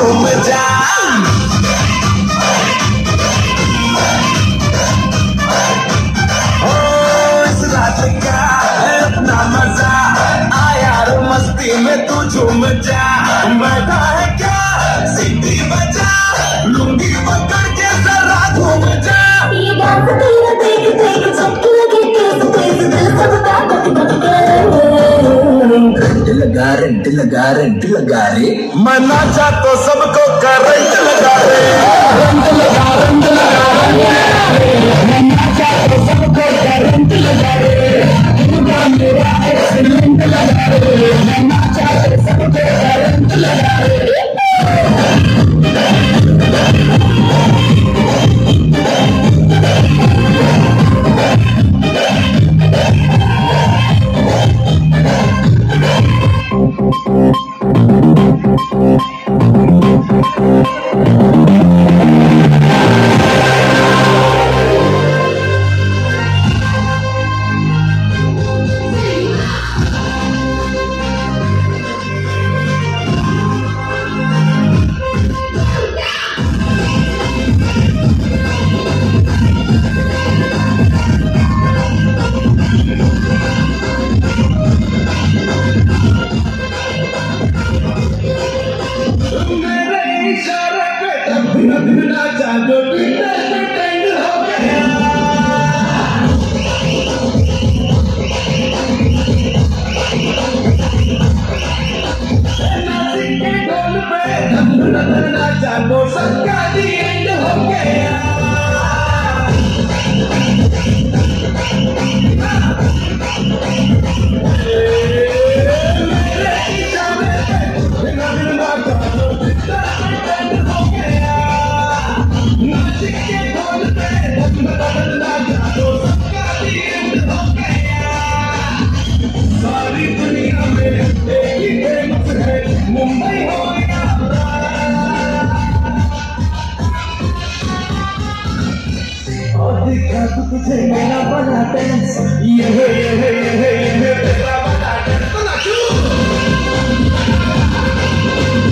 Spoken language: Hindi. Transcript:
घूम जा। ओ इस रात का है अपना मजा, आ यार मस्ती में तू झूम जा। बैठा है क्या सीटी बजा, लुंगी पकड़ के जरा घूम जा। रेंट लगा रे, मैं नाचा तो सबको करंट लगा रे। रंट लगा मैं नाचा तो सबको करंट लगा रे। मेरा एक्सीडेंट लगा रे, मैं नाचा तो सबको करंट लगा रे। तुझे मेरा बना ये